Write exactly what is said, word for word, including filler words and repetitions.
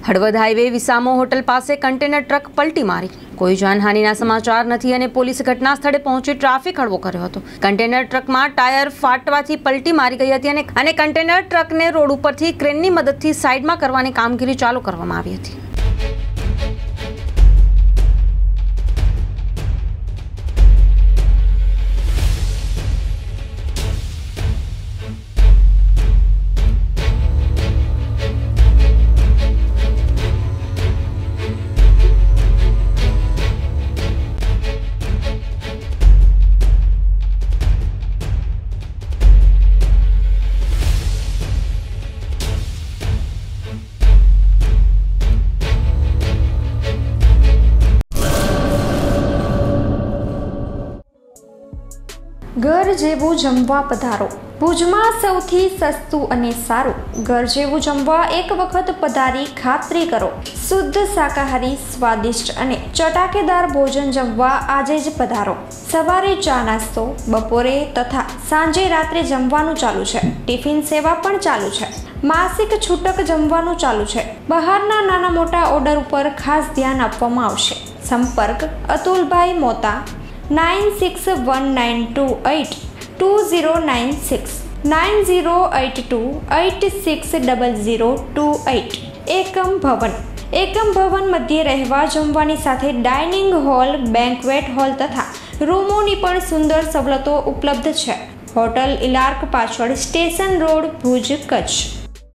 Halvad highway Visamo hotel પાસે container truck પલટી મારી. કોઈ જાનહાનિના સમાચાર નથી અને પોલીસ ઘટના સ્થળે પહોંચી ટ્રાફિક હળવો કર્યો હતો. કન્ટેનર ટ્રકમાં ટાયર ફાટવાથી પલટી મારી ગઈ હતી અને અને કન્ટેનર ટ્રકને રોડ ઉપરથી ક્રેનની મદદથી સાઈડમાં કરવાની કામગીરી ચાલુ કરવામાં આવી હતી. ઘર જેવું જમવા પધારો. ભુજમાં સૌથી સસ્તું અને સારું ઘર જેવું જમવા એક વખત પધારી ખાતરી કરો. શુદ્ધ શાકાહારી, સ્વાદિષ્ટ અને ચટાકેદાર ભોજન જમવા આજે જ પધારો. સવારે ચા નાસ્તો, બપોરે તથા સાંજે રાત્રે જમવાનું ચાલુ છે. ટિફિન સેવા પણ ચાલુ છે. માસિક છૂટક જમવાનું ચાલુ છે. બહારના નાના મોટા ઓર્ડર ઉપર ખાસ ધ્યાન આપવામાં આવશે. સંપર્ક Atulbhai Mota nine six one nine two eight two zero nine six nine zero eight two eight six double zero two eight. એકમ ભવન. એકમ ભવન મધ્યે રહેવા જમવાની સાથે ડાઇનિંગ હોલ, બેન્ક્વેટ હોલ તથા રૂમોની પણ સુંદર સવલતો ઉપલબ્ધ છે. હોટલ ઇલાર્ક પાછળ, સ્ટેશન રોડ, ભુજ, કચ્છ.